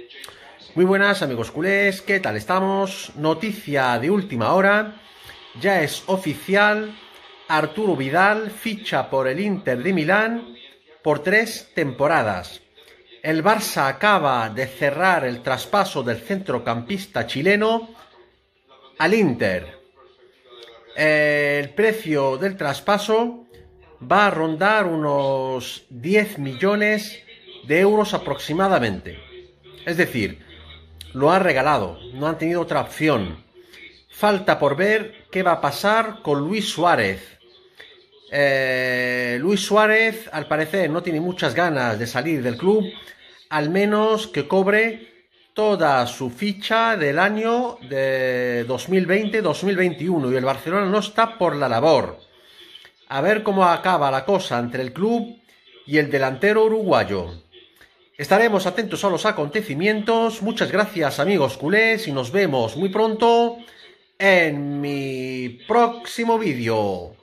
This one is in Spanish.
Muy buenas amigos culés, ¿qué tal estamos? Noticia de última hora, ya es oficial, Arturo Vidal ficha por el Inter de Milán por 3 temporadas. El Barça acaba de cerrar el traspaso del centrocampista chileno al Inter. El precio del traspaso va a rondar unos 10 millones de euros aproximadamente. Es decir, lo han regalado, no han tenido otra opción. Falta por ver qué va a pasar con Luis Suárez. Luis Suárez, al parecer, no tiene muchas ganas de salir del club, al menos que cobre toda su ficha del año de 2020-2021, y el Barcelona no está por la labor. A ver cómo acaba la cosa entre el club y el delantero uruguayo. Estaremos atentos a los acontecimientos. Muchas gracias amigos culés y nos vemos muy pronto en mi próximo vídeo.